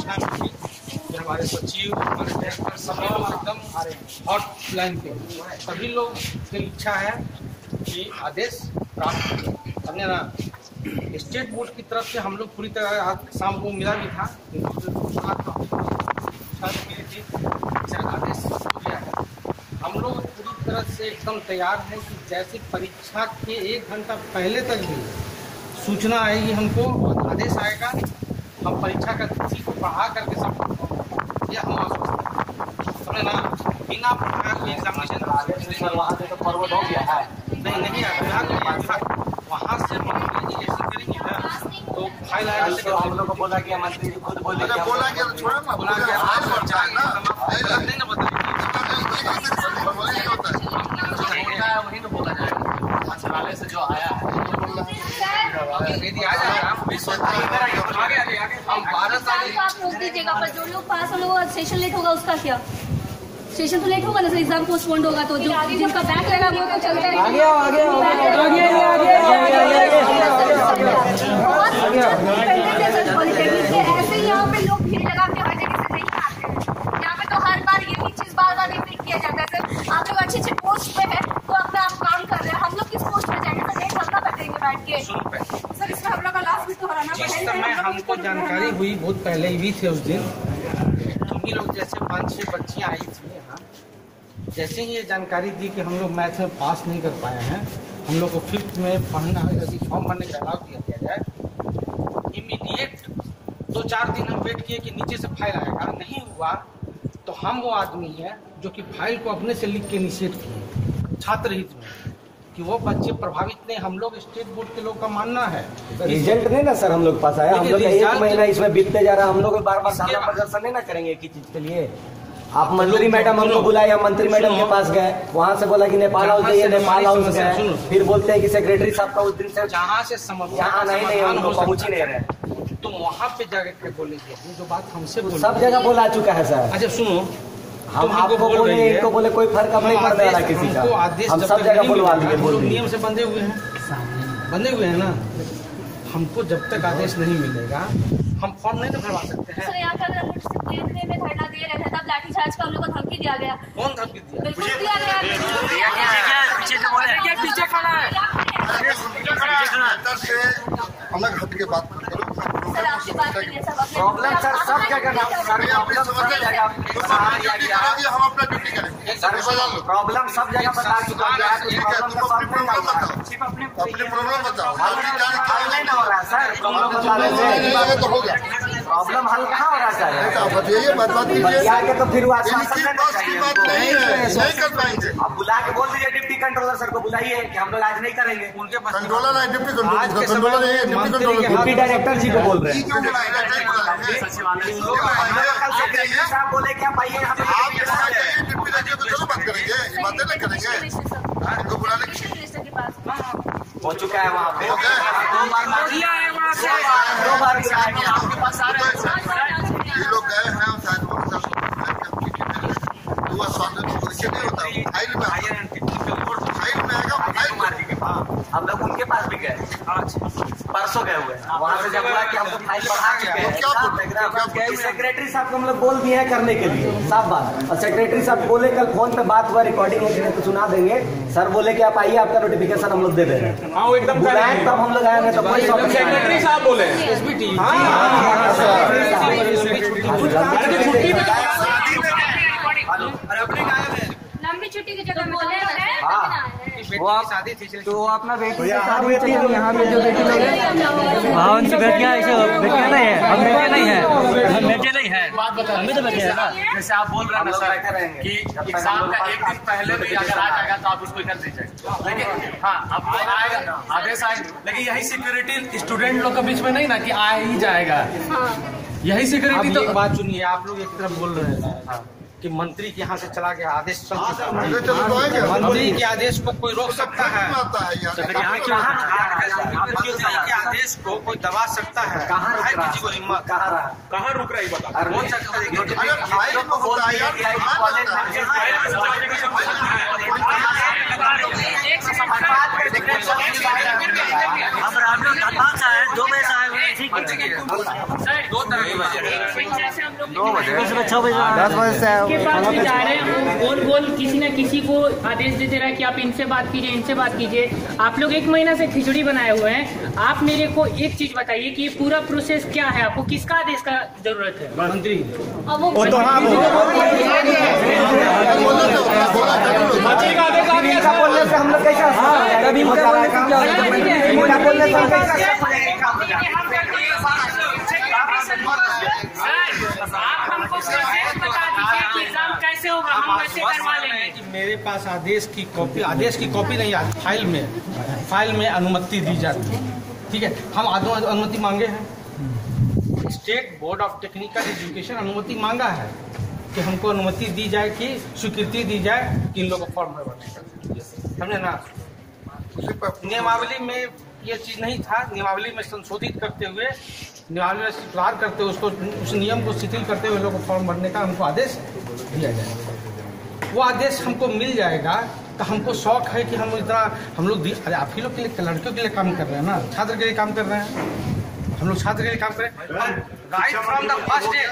व्यवस्था में थी कि हमारे सचिव, हमारे डायरेक्टर सभी लोग एकदम हॉट लाइन पे, सभी लोग की इच्छा है कि आदेश प्राप्त करने ना। स्टेट बोर्ड की तरफ से हम लोग पूरी तरह आज शाम को मिला भी था, आदेश हो गया है। हम लोग पूरी तरह से एकदम तैयार हैं कि जैसे परीक्षा के 1 घंटा पहले तक भी सूचना आएगी हमको, आदेश आएगा, हम परीक्षा का तिथि को बढ़ा करके सब ये हम आश्वस्त समझे ना। बिना एग्जामिनेशन वहाँ से तो फॉरवर्ड हो गया है, नहीं वहाँ से मंत्री ऐसे करेंगे ना तो फाइल आएगा। हम लोग को बोला गया, मंत्री जी खुद बोले बोला गया नहीं ना वही तो बोला जाएगा। मंत्रालय से जो आया है हम 12 साल आप रोक दीजिएगा, पर जो लोग पास होगा सेशन लेट होगा उसका क्या? सेशन तो लेट होगा ना सर, एग्जाम पोस्टपोन्ड होगा तो जो जिनका बैक लगा वो तो चलता है। ऐसे ही यहाँ पे लोग भीड़ लगा के हर जगह से नहीं आते हैं। यहाँ पे तो हर बार ये चीज बार रिपीट किया जाता है। सर आप लोग अच्छे पोस्ट पे है तो अपना आप काम कर रहे हैं, हम लोग किस पोस्ट पे जाएंगे? सर एक घंटा बैठेंगे बैठ के। सर इसमें हम लोग का लास्ट भी तो हराना पड़ेगा। हमको जानकारी हुई बहुत पहले ही थी उस दिन, तुम लोग जैसे 5-6 बच्चियाँ आई थी यहाँ, जैसे ही ये जानकारी दी कि हम लोग मैथ में पास नहीं कर पाए हैं, हम लोग को 5th में पढ़ना है, यदि फॉर्म भरने का अलाउ किया जाए, इमीडिएट 2-4 दिन हम वेट किए कि नीचे से फाइल आएगा, नहीं हुआ तो हम वो आदमी है जो कि फाइल को अपने से लिख के निषेध किए छात्र हित में कि वो बच्चे प्रभावित नहीं। हम लोग स्टेट बोर्ड के लोग का मानना है रिजल्ट नहीं ना सर हम लोग पास आया, हम लोग 1 महीना इसमें बीतते जा रहा है, हम लोग बार बार धरना प्रदर्शन नहीं ना करेंगे एक ही चीज के लिए। आप मंत्री मैडम हमको बुलाए, हम मंत्री मैडम के पास गए, वहाँ से बोला कि नेपाल हाउस जाइए, नेपाल हाउस गए, फिर बोलते हैं कि सेक्रेटरी साहब का उस दिन से जहाँ से यहाँ नहीं हम लोग पहुँच ही नहीं रहे। तुम वहाँ पे जाकर बोलेंगे जो बात हमसे सब जगह बोला चुका है सर। अच्छा सुनो, हम आपको बोले, इनको बोले, कोई फर्क अब नहीं पड़ने वाला किसी का, हम सब जगह बुलवा दिए। नियम से बंधे हुए हैं ना, हमको जब तक आदेश नहीं मिलेगा हम फॉर्म नहीं तो भरवा सकते हैं। सर यहाँ पर अगर डिसिप्लिन में धरना दे रहे थे तब लाठीचार्ज का हम लोग को धमकी दिया गया। कौन धमकी दिया? बिल्कुल दिया गया। पीछे खड़ा है, अलग हट के बात करो। सर आपकी बात नहीं सब प्रॉब्लम सर सब जगह हम अपना ड्यूटी करेंगे। प्रॉब्लम सब जगह बता चुका है, अपनी प्रॉब्लम बताओ। नहीं ना हो रहा है सर, प्रॉब्लम बता रहे तो हो गया, प्रॉब्लम हल कहाँ हो रहा है सर? बताइए, बात बतिया के तो फिर वो नहीं कर पाएंगे। आप बुला के बोल दीजिए डिप्टी कंट्रोलर सर को बुलाइए कि हम लोग आज नहीं करेंगे। उनके पास कंट्रोलर है, डिप्टी कंट्रोलर है, deputy controller, deputy director ji को बोल रहे हैं। सेक्रेटरी साहब बोले क्या पाइए आप डिप्टी डायरेक्टर तो चलो बात करेंगे, ये बातें नहीं करेंगे, इनको बुलाने की के पास हो चुका है वहाँ पे, हो गया। 2 बार आपके पास आ रहे हैं। ये लोग गए हैं शायद वो स्वास्थ्य नहीं होता, फाइल में आएगा, फाइल मार दी। हम लोग उनके पास भी गए, परसों गए हुए हैं, वहाँ से जब बोला कि हमको फाइल बढ़ा चुके हैं, सेक्रेटरी साहब को हम लोग बोल दिए हैं करने के लिए, साफ बात। और सेक्रेटरी साहब बोले कल फोन पे बात हुआ, रिकॉर्डिंग है तो सुना देंगे। सर बोले कि आप आइए, आपका नोटिफिकेशन हम लोग दे दे रहे हैं। हाँ एकदम बुलाए तब हम लोग आए हैं, तो कोई सेक्रेटरी साहब बोले एसबीटी लंबी छुट्टी की जगह बोले वो आप शादी थी तो अपना बेटी यहाँ पे जो बेटी लोग हैं हाँ उनसे बेटियाँ बेटियाँ नहीं है, हम बेटे नहीं है, हम बेटे नहीं है, हमें तो बेटे है ना। जैसे आप बोल रहे हैं सर कि एग्जाम का 1 दिन पहले भी अगर आ जाएगा तो आप उसको कर दीजिए, लेकिन हाँ अब आएगा आदेश आएगा, लेकिन यही सिक्योरिटी स्टूडेंट लोग के बीच में नहीं ना कि आ ही जाएगा, यही सिक्योरिटी। तो बात सुनिए, आप लोग एक तरफ बोल रहे हैं कि मंत्री के यहाँ से चला गया आदेश, मंत्री के आदेश को कोई रोक सकता है? के आदेश को कोई दबा सकता है? किसी को हिम्मत कहाँ रुक रही बता? कौन सा हम 2 बजे से आए हुए 2 तरह की जैसे हम लोग 10 बजे से के पास भी जा रहे हैं, बोल किसी न किसी को आदेश दे रहा है कि आप इनसे बात कीजिए, इनसे बात कीजिए। आप लोग 1 महीना से खिचड़ी बनाए हुए हैं। आप मेरे को एक चीज बताइए कि पूरा प्रोसेस क्या है, आपको किसका आदेश का जरूरत है? मंत्री बोलने से हम लोग कैसे आप हमको प्रोसेस बता दीजिए कि एग्जाम कैसे होगा, हम वैसे करवा लेंगे। मेरे पास आदेश की कॉपी नहीं आती, फाइल में अनुमति दी जाती है। ठीक है, हम अनुमति मांगे हैं, state board of technical education अनुमति मांगा है कि हमको अनुमति दी जाए, कि स्वीकृति दी जाए कि इन लोगों को फॉर्म भरने का, समझे ना। नियमावली में ये चीज नहीं था, नियमावली में संशोधित करते हुए, नियमावली में सुधार करते हुए, उसको उस नियम को शिथिल करते हुए लोगों को फॉर्म भरने का हमको आदेश दिया जाएगा। वो आदेश हमको मिल जाएगा तो हमको शौक है कि हम लोग अरे आप ही लोग के लिए, लड़कियों के लिए काम कर रहे हैं ना, छात्र के लिए काम कर रहे हैं, हम लोग छात्र के लिए काम करें। Right from the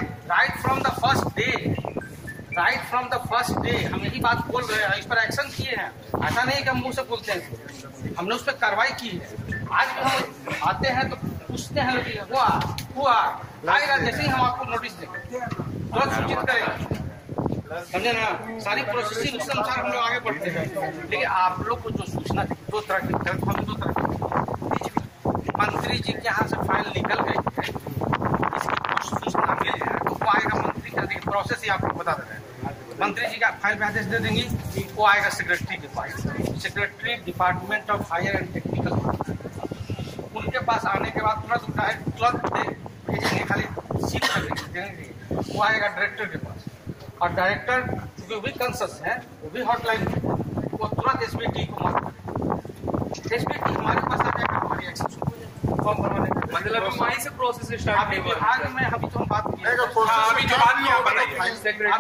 first day हम यही बात बोल रहे हैं, इस पर एक्शन किए हैं। ऐसा नहीं कि हम मुंह से बोलते हैं, हमने उस पर कार्रवाई की है। आज भी हम आते हैं तो पूछते हैं लड़की हुआ आएगा, जैसे ही हम आपको नोटिस देंगे तुरंत सूचित करेंगे, समझे ना। सारी प्रोसेसिंग उसके अनुसार हम लोग आगे बढ़ते हैं। लेकिन आप लोग को जो सूचना 2 तरह की मंत्री जी के यहाँ से फाइल निकल गई है, इसकी सूचना मिल जाए तो वो आएगा मंत्री का, देखिए प्रोसेस ही आपको बता दे रहे हैं। मंत्री जी का फाइल पे आदेश दे देंगी, वो आएगा सेक्रेटरी के पास, secretary department of higher and technical, उनके पास आने के बाद तुरंत भेजेंगे, खाली सील कर देंगे, वो आएगा डायरेक्टर के पास, और डायरेक्टर क्योंकि वो भी कंसस है, वो भी हॉटलाइन, वो तुरंत एसबीटी को मांगता है। एसबीटी हमारे पास आ जाएगा, हमारी एक्सेस फॉर्म भरवाने का, मतलब वहीं से प्रोसेस स्टार्ट नहीं हुआ। विभाग में अभी तो हम बात किए, अभी जो बात किया बताइए,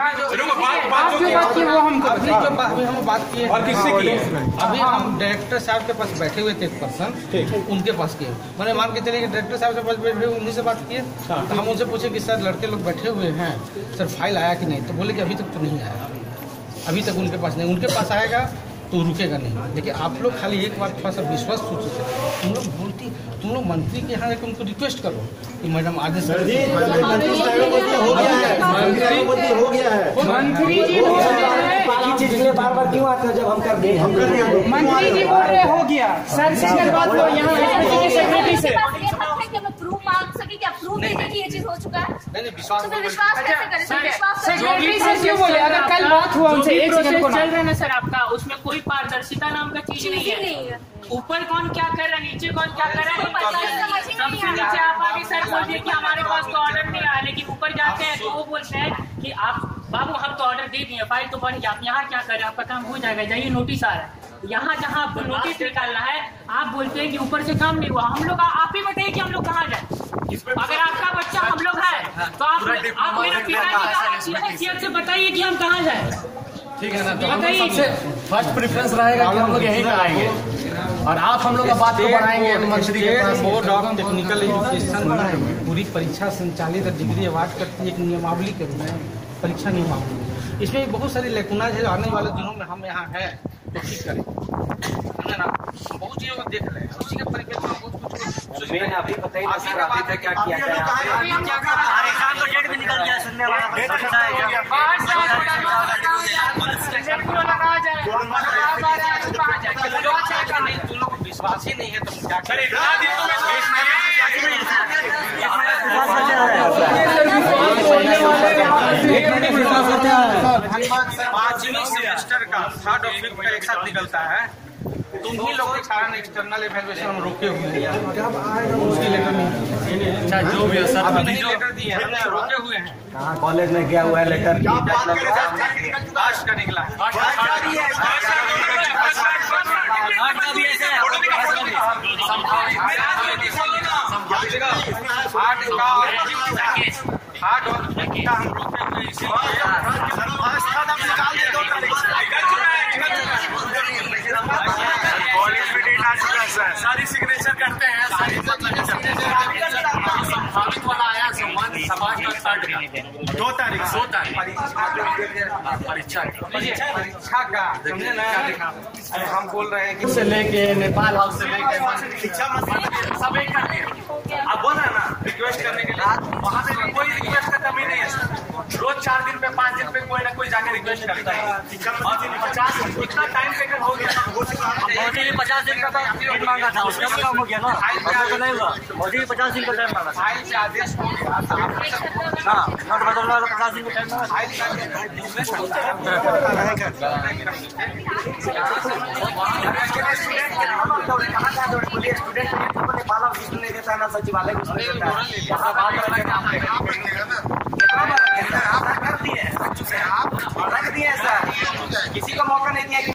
अभी हम बात किए और किससे किए? अभी हम डायरेक्टर साहब के पास बैठे हुए थे, एक पर्सन, उनके पास किए। मैंने मान के चले कि डायरेक्टर साहब के पास बैठे हुए, उन्हीं से बात किए। तो हम उनसे पूछे कि सर लड़के लोग बैठे हुए हैं, सर फाइल आया कि नहीं? तो बोले कि अभी तक तो नहीं आया, अभी तक उनके पास नहीं, उनके पास आएगा तो रुकेगा नहीं। लेकिन आप लोग खाली एक बार थोड़ा सा विश्वास सोचो, तुम लोग मंत्री के यहाँ उनको रिक्वेस्ट करो कि मैडम आगे से मंत्री जी बोल रहे बार क्यों आते हैं जब हम कर दें? मंत्री जी बोल रहे हो गया सर से बात लो यहाँ सेक्रेटरी से प्रूफ मांग सके कि प्रूफ दीजिए कि ये चीज हो चुका है। नहीं विश्वास कैसे करें? सेक्रेटरी से क्यों बोले? अगर कल बात हुआ उनसे, एक प्रोसेस चल रहा है ना सर आपका, उसमें कोई पारदर्शिता नाम का चीज नहीं है। ऊपर कौन क्या कर रहा है, नीचे कौन क्या कर रहा है, सबसे नीचे आप आगे सर बोलते कि हमारे पास तो ऑर्डर नहीं आया, लेकिन ऊपर जाते हैं तो वो बोलते हैं कि आप बाबू हम तो ऑर्डर दे दिए, फाइल तो बढ़ गया, आप यहाँ क्या कर रहे हैं, आपका काम हो जाएगा, जाइए नोटिस आ रहा है। यहाँ जहाँ आपको नोटिस निकालना है आप बोलते हैं कि ऊपर से काम नहीं हुआ। हम लोग आप ही बताइए कि हम लोग कहाँ जाए? अगर आपका बच्चा हम लोग है तो आप मेरे पिताजी का हैसियत से बताइए कि हम कहाँ जाए। ठीक है ना, तो बताइए। फर्स्ट प्रेफरेंस रहेगा कि हम लोग यहीं पे आएंगे और आप हम लोग का बात को बढ़ाएंगे। मंत्री के पास बोर्ड ऑफ टेक्निकल एजुकेशन पूरी परीक्षा संचालित डिग्री अवार्ड करती है, एक नियमावली के रूप में परीक्षा नियमावली। इसमें बहुत सारी लेकुनाज है, आने वाले दिनों में हम यहाँ है तो ठीक करें, समझे ना। हम बहुत चीजों को देख रहे हैं, उसी के परिप्रेक्ष्य में बहुत कुछ अभी बताइए ना सर, अभी तक क्या किया जाए? एग्जाम का डेट भी निकल गया, सुनने वाला तुम लोग विश्वास ही नहीं है तो क्या करें? पांचवी सेमेस्टर का 3rd और 5th का एक साथ निकलता है। तुम ही लोग के कारण एक्सटर्नल इवैल्यूएशन हम रोके हुए हैं, उसकी लेटर नहीं, जो भी है सर अभी नहीं लेटर दिए हैं, हमने रोके हुए हैं। कहाँ कॉलेज में गया हुआ है लेटर? आज का निकला सारी सिग्नेचर करते हैं, सारी 2 तारीख परीक्षा का समझे ना। अरे हम बोल रहे हैं कि से लेके नेपाल हाउस से लेके शिक्षा मंत्री सब एक करते हैं। आप बोल रहे हैं ना रिक्वेस्ट करने के लिए, वहाँ पे कोई रिक्वेस्ट का कमी नहीं है सर। रोज 4 दिन पे 5 दिन पे कोई ना कोई जाके रिक्वेस्ट करता है। और 50 इतना टाइम टेकन हो गया, मोदी ने 50 दिन का टाइम मांगा था, उसका भी काम हो गया ना। तो नहीं हुआ, मोदी ने 50 दिन का टाइम मांगा था। फाइल से आदेश हो गया था। हाँ, नोट बदलने वाला 50 दिन का टाइम मांगा था। सचिवालय रख दिए सर, किसी को मौका नहीं दिया।